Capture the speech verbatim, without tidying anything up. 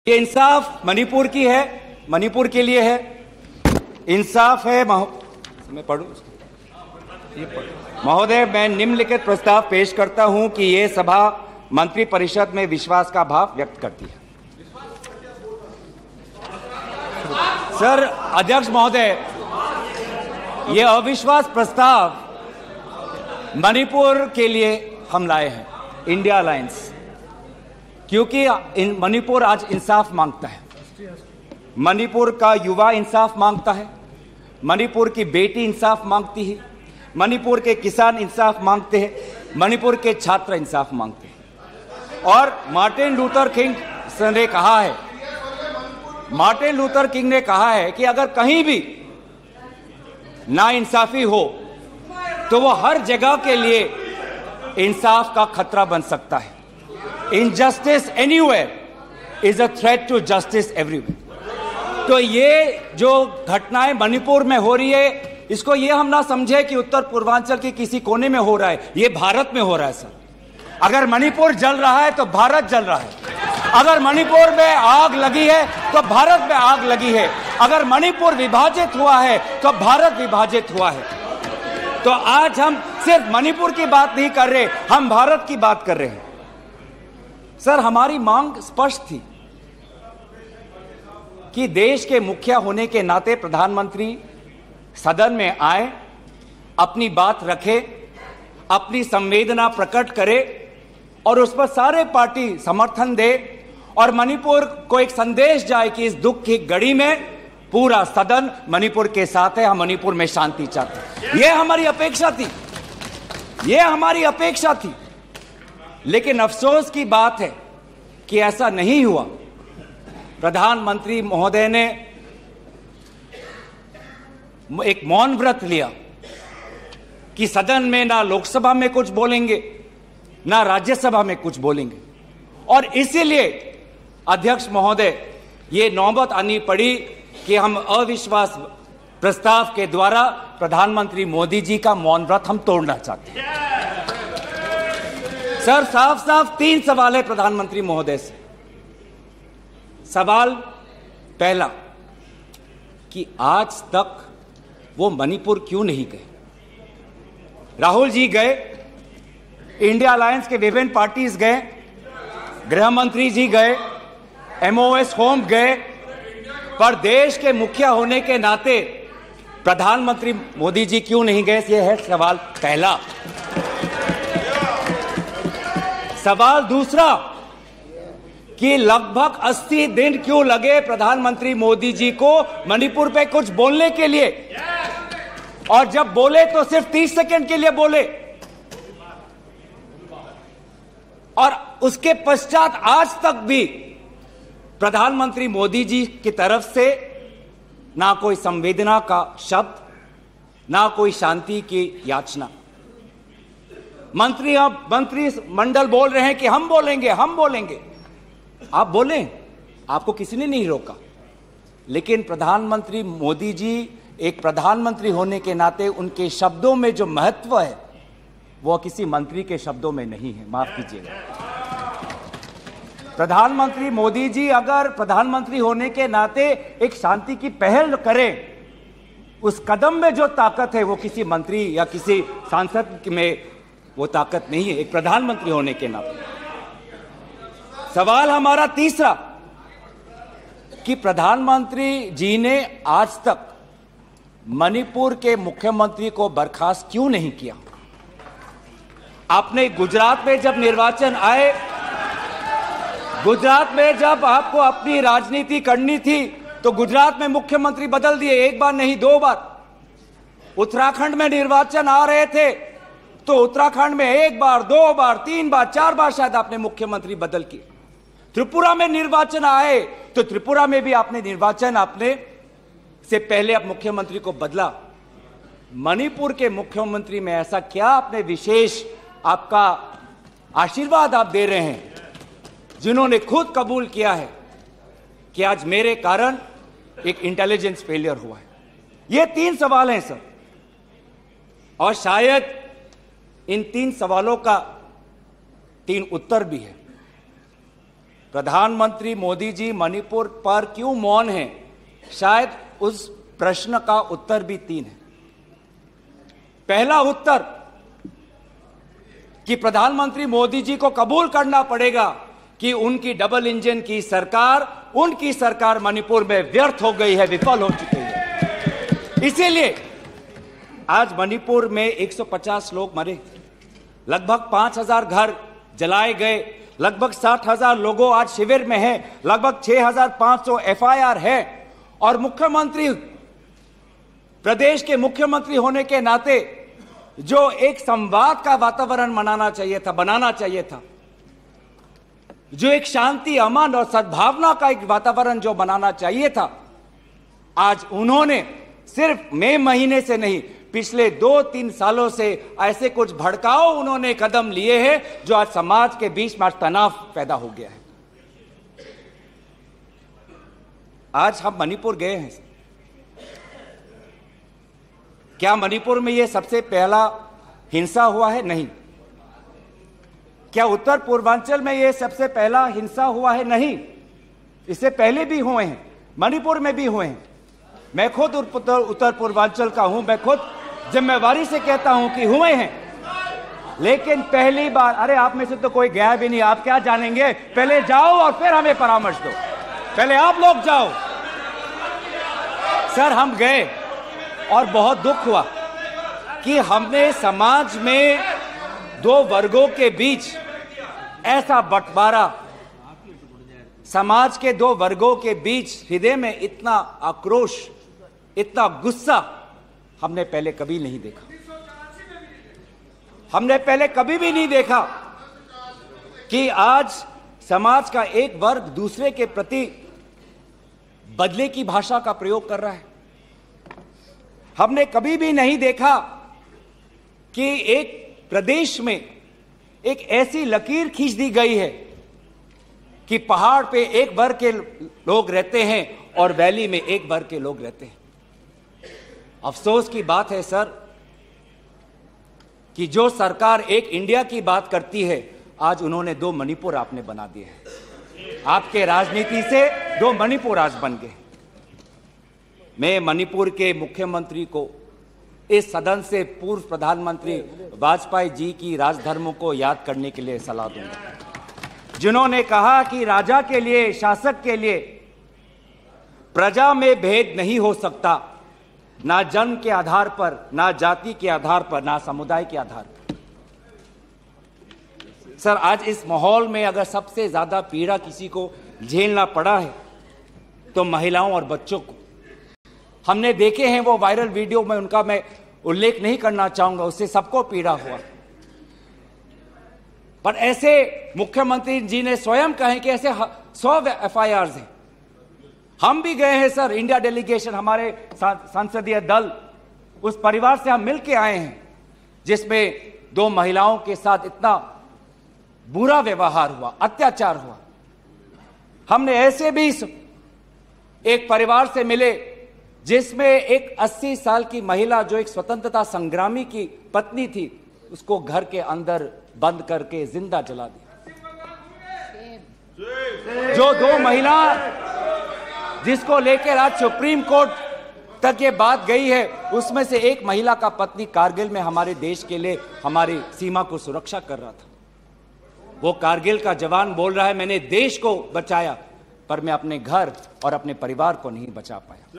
ये इंसाफ मणिपुर की है, मणिपुर के लिए है, इंसाफ है। मैं पढ़ूं महोदय, मैं निम्नलिखित प्रस्ताव पेश करता हूं कि ये सभा मंत्रिपरिषद में विश्वास का भाव व्यक्त करती है। सर अध्यक्ष महोदय, ये अविश्वास प्रस्ताव मणिपुर के लिए हम लाए हैं, इंडिया अलायंस, क्योंकि मणिपुर आज इंसाफ मांगता है। मणिपुर का युवा इंसाफ मांगता है, मणिपुर की बेटी इंसाफ मांगती है, मणिपुर के किसान इंसाफ मांगते हैं, मणिपुर के छात्र इंसाफ मांगते हैं। और मार्टिन लूथर किंग ने कहा है, मार्टिन लूथर किंग ने कहा है कि अगर कहीं भी नाइंसाफी हो तो वो हर जगह के लिए इंसाफ का खतरा बन सकता है। Injustice anywhere is a threat to justice everywhere. तो ये जो घटनाएं मणिपुर में हो रही है, इसको ये हम ना समझे कि उत्तर पूर्वांचल के किसी कोने में हो रहा है, ये भारत में हो रहा है सर। अगर मणिपुर जल रहा है तो भारत जल रहा है, अगर मणिपुर में आग लगी है तो भारत में आग लगी है, अगर मणिपुर विभाजित हुआ है तो भारत विभाजित हुआ है। तो आज हम सिर्फ मणिपुर की बात नहीं कर रहे, हम भारत की बात कर रहे हैं। सर हमारी मांग स्पष्ट थी कि देश के मुखिया होने के नाते प्रधानमंत्री सदन में आए, अपनी बात रखे, अपनी संवेदना प्रकट करे और उस पर सारे पार्टी समर्थन दे और मणिपुर को एक संदेश जाए कि इस दुख की घड़ी में पूरा सदन मणिपुर के साथ है, हम मणिपुर में शांति चाहते हैं। यह हमारी अपेक्षा थी, यह हमारी अपेक्षा थी। लेकिन अफसोस की बात है कि ऐसा नहीं हुआ। प्रधानमंत्री महोदय ने एक मौन व्रत लिया कि सदन में ना लोकसभा में कुछ बोलेंगे ना राज्यसभा में कुछ बोलेंगे, और इसीलिए अध्यक्ष महोदय ये नौबत आनी पड़ी कि हम अविश्वास प्रस्ताव के द्वारा प्रधानमंत्री मोदी जी का मौन व्रत हम तोड़ना चाहते हैं। सर साफ साफ तीन सवाल है प्रधानमंत्री महोदय से। सवाल पहला कि आज तक वो मणिपुर क्यों नहीं गए? राहुल जी गए, इंडिया अलायंस के विभिन्न पार्टीज गए, गृह मंत्री जी गए, एमओएस होम गए, पर देश के मुखिया होने के नाते प्रधानमंत्री मोदी जी क्यों नहीं गए? यह है सवाल पहला। सवाल दूसरा कि लगभग अस्सी दिन क्यों लगे प्रधानमंत्री मोदी जी को मणिपुर पे कुछ बोलने के लिए, और जब बोले तो सिर्फ तीस सेकंड के लिए बोले, और उसके पश्चात आज तक भी प्रधानमंत्री मोदी जी की तरफ से ना कोई संवेदना का शब्द, ना कोई शांति की याचना। मंत्री अब मंत्री मंडल बोल रहे हैं कि हम बोलेंगे हम बोलेंगे। आप बोलें, आपको किसी ने नहीं रोका, लेकिन प्रधानमंत्री मोदी जी एक प्रधानमंत्री होने के नाते उनके शब्दों में जो महत्व है वो किसी मंत्री के शब्दों में नहीं है, माफ कीजिएगा। प्रधानमंत्री मोदी जी अगर प्रधानमंत्री होने के नाते एक शांति की पहल करें, उस कदम में जो ताकत है वो किसी मंत्री या किसी सांसद में वो ताकत नहीं है, एक प्रधानमंत्री होने के नाते। सवाल हमारा तीसरा कि प्रधानमंत्री जी ने आज तक मणिपुर के मुख्यमंत्री को बर्खास्त क्यों नहीं किया? आपने गुजरात में जब निर्वाचन आए, गुजरात में जब आपको अपनी राजनीति करनी थी तो गुजरात में मुख्यमंत्री बदल दिए, एक बार नहीं दो बार। उत्तराखंड में निर्वाचन आ रहे थे तो उत्तराखंड में एक बार, दो बार, तीन बार, चार बार शायद आपने मुख्यमंत्री बदल किए। त्रिपुरा में निर्वाचन आए तो त्रिपुरा में भी आपने निर्वाचन आपने से पहले आप मुख्यमंत्री को बदला। मणिपुर के मुख्यमंत्री में ऐसा क्या आपने विशेष आपका आशीर्वाद आप दे रहे हैं जिन्होंने खुद कबूल किया है कि आज मेरे कारण एक इंटेलिजेंस फेलियर हुआ है? ये तीन सवाल हैं सर, और शायद इन तीन सवालों का तीन उत्तर भी है। प्रधानमंत्री मोदी जी मणिपुर पर क्यों मौन हैं, शायद उस प्रश्न का उत्तर भी तीन है। पहला उत्तर कि प्रधानमंत्री मोदी जी को कबूल करना पड़ेगा कि उनकी डबल इंजन की सरकार, उनकी सरकार मणिपुर में व्यर्थ हो गई है, विफल हो चुकी है। इसीलिए आज मणिपुर में एक सौ पचास लोग मरे, लगभग पांच हज़ार घर जलाए गए, लगभग साठ हज़ार लोगों आज शिविर में हैं, लगभग छह हज़ार पाँच सौ एफ आई आर है। और मुख्यमंत्री, प्रदेश के मुख्यमंत्री होने के नाते जो एक संवाद का वातावरण बनाना चाहिए था बनाना चाहिए था जो एक शांति, अमन और सद्भावना का एक वातावरण जो बनाना चाहिए था, आज उन्होंने सिर्फ मई महीने से नहीं, पिछले दो तीन सालों से ऐसे कुछ भड़काऊ उन्होंने कदम लिए हैं जो आज समाज के बीच में आज तनाव पैदा हो गया है। आज हम मणिपुर गए हैं, क्या मणिपुर में यह सबसे पहला हिंसा हुआ है? नहीं। क्या उत्तर पूर्वांचल में यह सबसे पहला हिंसा हुआ है? नहीं। इससे पहले भी हुए हैं, मणिपुर में भी हुए हैं। मैं खुद उत्तर उत्तर पूर्वांचल का हूं, मैं खुद जिम्मेवारी से कहता हूं कि हुए हैं, लेकिन पहली बार, अरे आप में से तो कोई गया भी नहीं, आप क्या जानेंगे? पहले जाओ और फिर हमें परामर्श दो, पहले आप लोग जाओ। सर, हम गए और बहुत दुख हुआ कि हमने समाज में दो वर्गों के बीच ऐसा बंटवारा, समाज के दो वर्गों के बीच हृदय में इतना आक्रोश, इतना गुस्सा हमने पहले कभी नहीं देखा। हमने पहले कभी भी नहीं देखा कि आज समाज का एक वर्ग दूसरे के प्रति बदले की भाषा का प्रयोग कर रहा है। हमने कभी भी नहीं देखा कि एक प्रदेश में एक ऐसी लकीर खींच दी गई है कि पहाड़ पे एक वर्ग के लोग रहते हैं और वैली में एक वर्ग के लोग रहते हैं। अफसोस की बात है सर कि जो सरकार एक इंडिया की बात करती है, आज उन्होंने दो मणिपुर आपने बना दिए हैं। आपके राजनीति से दो मणिपुर आज बन गए। मैं मणिपुर के मुख्यमंत्री को, इस सदन से पूर्व प्रधानमंत्री वाजपेयी जी की राजधर्मों को याद करने के लिए सलाह दूंगा, जिन्होंने कहा कि राजा के लिए, शासक के लिए प्रजा में भेद नहीं हो सकता, ना जन्म के आधार पर, ना जाति के आधार पर, ना समुदाय के आधार पर। सर, आज इस माहौल में अगर सबसे ज्यादा पीड़ा किसी को झेलना पड़ा है तो महिलाओं और बच्चों को। हमने देखे हैं वो वायरल वीडियो में, उनका मैं उल्लेख नहीं करना चाहूंगा, उससे सबको पीड़ा हुआ। पर ऐसे मुख्यमंत्री जी ने स्वयं कहे कि ऐसे सौ एफ आई आर हैं। हम भी गए हैं सर, इंडिया डेलीगेशन, हमारे संसदीय दल, उस परिवार से हम मिलके आए हैं जिसमें दो महिलाओं के साथ इतना बुरा व्यवहार हुआ, अत्याचार हुआ। हमने ऐसे भी एक परिवार से मिले जिसमें एक अस्सी साल की महिला, जो एक स्वतंत्रता संग्रामी की पत्नी थी, उसको घर के अंदर बंद करके जिंदा जला दिया। जो दो महिला जिसको लेकर आज सुप्रीम कोर्ट तक ये बात गई है, उसमें से एक महिला का पत्नी कारगिल में हमारे देश के लिए हमारी सीमा को सुरक्षा कर रहा था। वो कारगिल का जवान बोल रहा है, मैंने देश को बचाया, पर मैं अपने घर और अपने परिवार को नहीं बचा पाया।